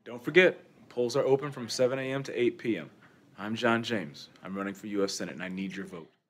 Don't forget, polls are open from 7 a.m. to 8 p.m. I'm John James. I'm running for U.S. Senate, and I need your vote.